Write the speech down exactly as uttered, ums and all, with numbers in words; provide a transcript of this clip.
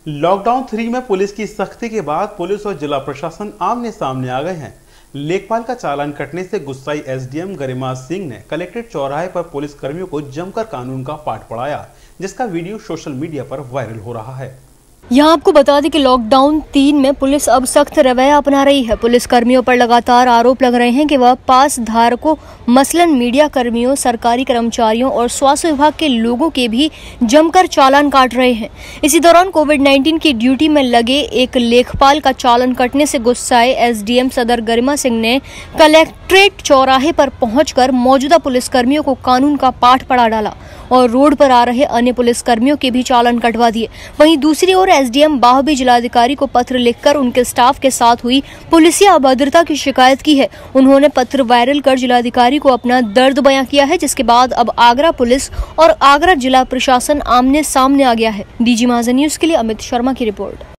Lockdown three में police की सख्ती के बाद पुलिस और जिला प्रशासन आमने सामने आ गए हैं। लेखपाल का चालान कटने से गुस्साई एसडीएम गरिमा सिंह ने कलेक्ट्रेट चौराहे पर पुलिस कर्मियों को जमकर कानून का पाठ पढ़ाया, जिसका वीडियो सोशल मीडिया पर वायरल हो रहा है। यहाँ आपको बता दें कि लॉकडाउन तीन में पुलिस अब सख्त रवैया अपना रही है। पुलिस कर्मियों पर लगातार आरोप लग रहे हैं कि वह पास धारकों, मसलन मीडिया कर्मियों, सरकारी कर्मचारियों और स्वास्थ्य विभाग के लोगों के भी जमकर चालान काट रहे हैं। इसी दौरान कोविड नाइन्टीन की ड्यूटी में लगे एक लेखपाल का चालान कटने से गुस्साए एसडीएम सदर गरिमा सिंह ने कलेक्ट्रेट चौराहे पर पहुंचकर मौजूदा पुलिस कर्मियों को कानून का पाठ पढ़ा डाला और रोड पर आ रहे अन्य पुलिस कर्मियों के भी चालान कटवा दिए। वहीं दूसरी ओर एसडीएम बाहबी जिलाधिकारी को पत्र लिखकर उनके स्टाफ के साथ हुई पुलिसिया अभद्रता की शिकायत की है। उन्होंने पत्र वायरल कर जिलाधिकारी को अपना दर्द बयां किया है, जिसके बाद अब आगरा पुलिस और आगरा जिला प्रशासन आमने सामने आ गया है। डीजी महाजन न्यूज के लिए अमित शर्मा की रिपोर्ट।